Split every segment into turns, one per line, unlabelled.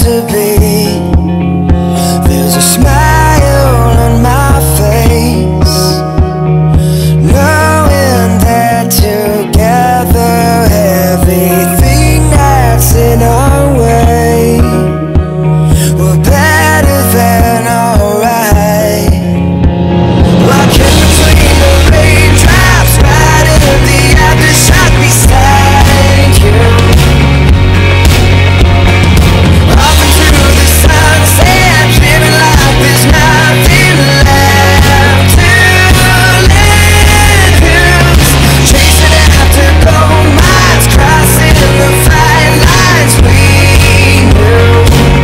to be. There's a smile on my face, knowing that together everything that's in our way, we're better than alright. Walking between the raindrops, right in the aftershock beside you. Up and through the sunset, living like there's nothing left to lose. Chasing after gold mines, crossing the fine lines we knew.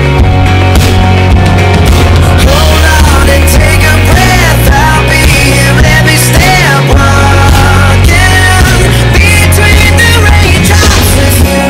Hold on and take a breath, I'll be here every step, walking between the raindrops with you.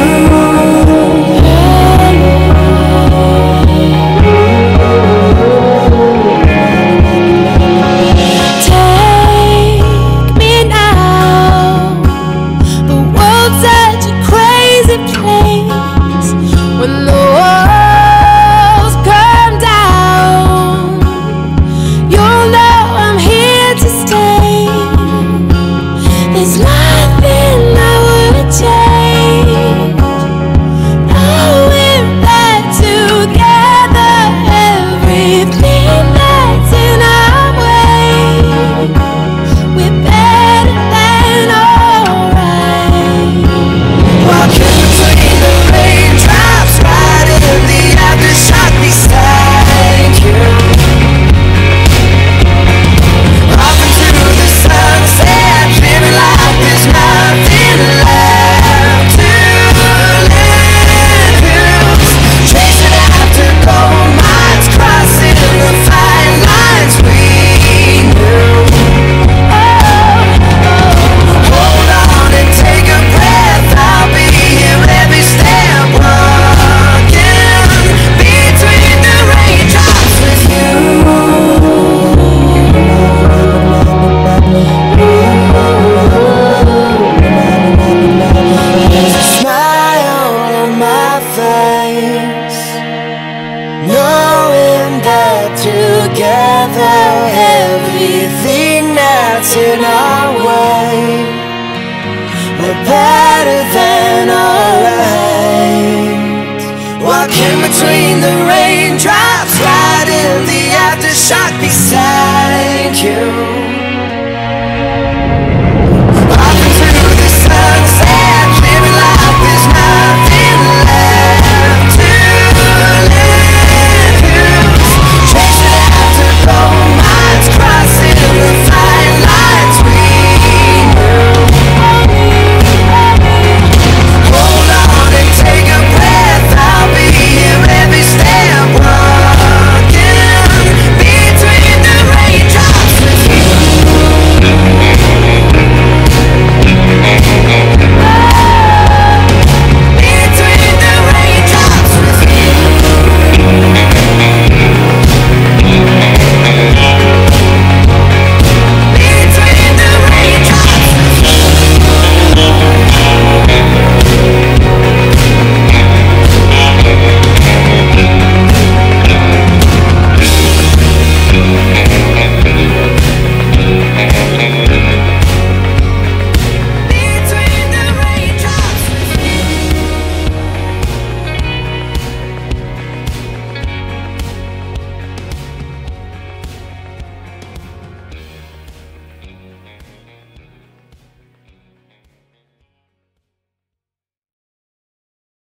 Take me now. The world's such a crazy place. When the walls come down, you'll know I'm here to stay. There's nothing I would change. Knowing that together everything that's in our way, we're better than alright.
Walking between the raindrops, right in the aftershock beside you. Up and through the sunset, living like there's nothing left to lose. Chasing after gold mines, crossing the fine lines we knew. Hold on and take a breath, I'll be here every step, walking between the raindrops with you. There's a smile on my face, knowing that together everything that's in our way, we're better